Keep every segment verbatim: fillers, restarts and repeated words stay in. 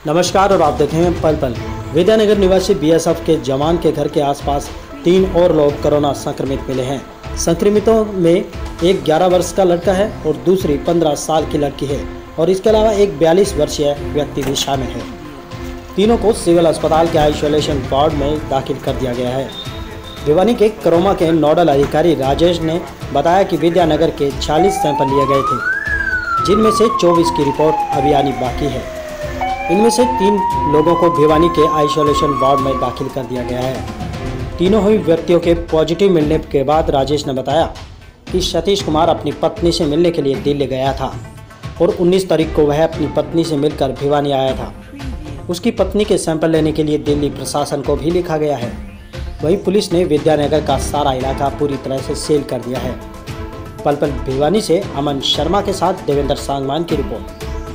नमस्कार और आप देख रहे हैं पल पल। विद्यानगर निवासी बीएसएफ के जवान के घर के आसपास तीन और लोग कोरोना संक्रमित मिले हैं। संक्रमितों में एक ग्यारह वर्ष का लड़का है और दूसरी पंद्रह साल की लड़की है और इसके अलावा एक बयालीस वर्षीय व्यक्ति भी शामिल है। तीनों को सिविल अस्पताल के आइसोलेशन वार्ड में दाखिल कर दिया गया है। भिवानी के कोरोना के नोडल अधिकारी राजेश ने बताया कि विद्यानगर के छियालीस सैंपल लिए गए थे, जिनमें से चौबीस की रिपोर्ट अभी आनी बाकी है। इनमें से तीन लोगों को भिवानी के आइसोलेशन वार्ड में दाखिल कर दिया गया है। तीनों ही व्यक्तियों के पॉजिटिव मिलने के बाद राजेश ने बताया कि सतीश कुमार अपनी पत्नी से मिलने के लिए दिल्ली गया था और उन्नीस तारीख को वह अपनी पत्नी से मिलकर भिवानी आया था। उसकी पत्नी के सैंपल लेने के लिए दिल्ली प्रशासन को भी लिखा गया है। वहीं पुलिस ने विद्यानगर का सारा इलाका पूरी तरह से सील कर दिया है। पल पल भिवानी से अमन शर्मा के साथ देवेंद्र सांगवान की रिपोर्ट।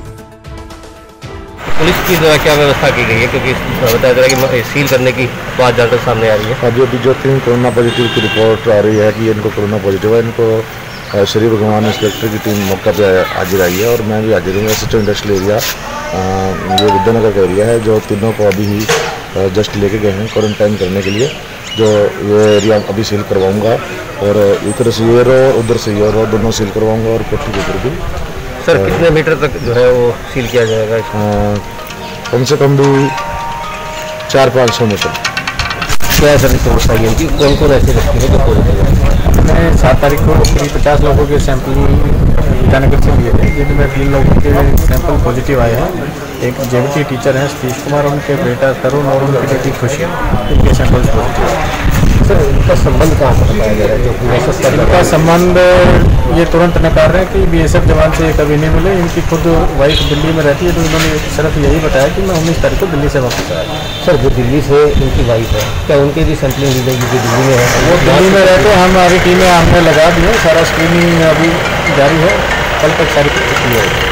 पुलिस की द्वारा क्या व्यवस्था की गई है, क्योंकि बताया जा रहा है कि सील करने की बात जानकर सामने आ रही है। अभी अभी जो तीन कोरोना पॉजिटिव की रिपोर्ट आ रही है कि इनको कोरोना पॉजिटिव है, इनको श्री भगवान इंस्पेक्टर की टीम मौका पे हाजिर आई है और मैं भी हाजिर हूँ। S H O industrial area ये विद्यानगर का एरिया है, जो तीनों को अभी ही जस्ट लेके गए हैं क्वारंटाइन करने के लिए। जो ये एरिया अभी सील करवाऊँगा और इधर से ये रो उधर से ये रो दोनों सील करवाऊँगा और कोठी के ऊपर भी। सर कितने मीटर तक जो है वो सील किया जाएगा? कम से कम भी चार पाँच सौ मीटर। क्या सर रिपोर्ट आई है कि कौन कौन ऐसे व्यक्ति है जो पॉजिटिव है? मैंने सात तारीख को करीब पचास लोगों के सैंपल विद्यानगर से लिए थे, जिनमें तीन लोगों के सैंपल पॉजिटिव आए हैं। एक जेबीटी टीचर हैं सतीश कुमार, उनके बेटा तरुण और उनकी बेटी खुशी, इनके सैंपल्स पॉजिटिव हैं। सर इनका संबंध कहाँ से बताया जा रहा है? जो इनका संबंध ये तुरंत नकार रहे हैं कि बीएसएफ जवान से कभी नहीं मिले। इनकी खुद वाइफ दिल्ली में रहती है, तो इन्होंने सिर्फ यही बताया कि मैं उन्नीस तारीख को दिल्ली से वापस आया। सर जो दिल्ली से इनकी वाइफ है, क्या उनके भी सैंपलिंग ली जाएगी जो दिल्ली में है? वो दिल्ली में रहते हैं, हमारी टीमें हमने लगा दी है, सारा स्क्रीनिंग अभी जारी है, कल तक सारी क्लियर है।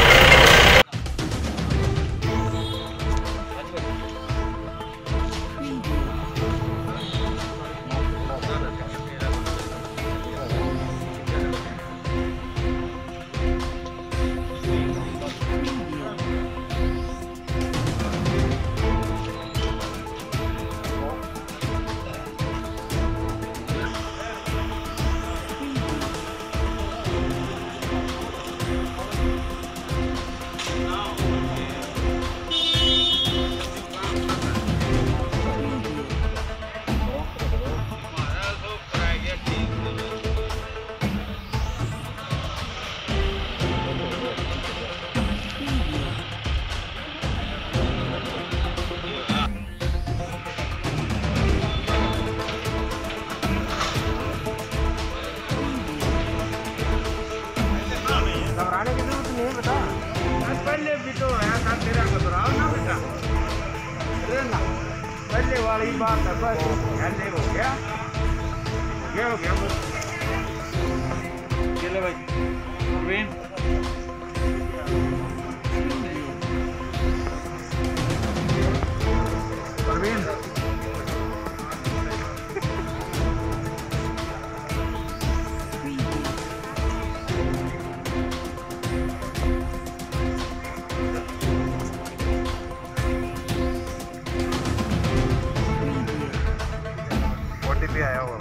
घबराने की जरूरत नहीं है बेटा, पहले भी तो है था तेरा घबराओ ना बेटा, ना पहले वाली बात है बस पहले हो गया क्या हो गया बस। चलो भाई प्रवीण प्रवीण भी आया हुआ।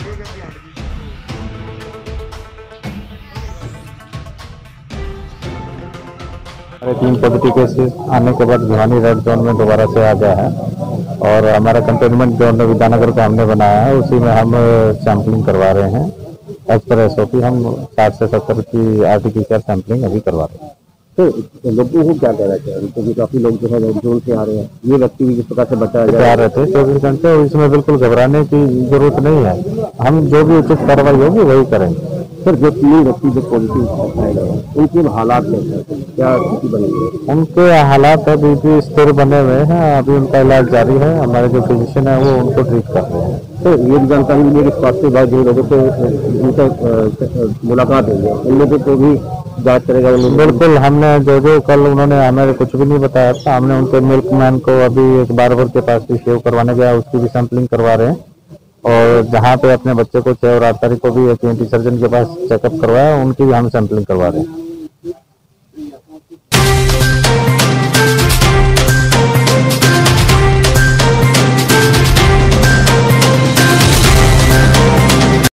हमारे तीन पॉजिटिव केसेस आने के बाद भिवानी रेड जोन में दोबारा से आ गया है और हमारा कंटेनमेंट जोन विद्यानगर का हमने बनाया है, उसी में हम सैंपलिंग करवा रहे हैं। As per S O P हम साठ से सत्तर की R T P C R sampling अभी करवा रहे हैं। तो लोगों को क्या कहना चाहिए, क्योंकि काफी लोग जो है रेड जोन से आ रहे हैं, ये व्यक्ति भी किस प्रकार से बचाया जा रहे थे चौबीस घंटे, इसमें बिल्कुल घबराने की जरूरत नहीं है। हम जो भी उचित कार्रवाई होगी वही करेंगे। सर जो तीन व्यक्ति जो पॉजिटिव पाए गए हैं उनके हालात कैसे हैं, क्या स्थिति बनी है? उनके हालात अभी भी स्थिर बने हुए हैं, अभी उनका इलाज जारी है। हमारे जो फिजिशियन है वो उनको ट्रीट कर रहे हैं। तो ये भी जानकारी मिली कि स्वास्थ्य विभाग जिन लोगों से उनसे मुलाकात हुई है उनमें से तो भी जांच करेगा? बिल्कुल, हमने जो जो कल उन्होंने हमें कुछ भी नहीं बताया था, हमने उनके मिल्कमैन को अभी एक बार्बर के पास भी शेव करवाने गया, उसकी भी सैंपलिंग करवा रहे हैं। और जहाँ पे अपने बच्चे को छः और आठ तारीख को भी एक सर्जन के पास चेकअप करवाया, उनकी भी हम सैंपलिंग करवा रहे हैं।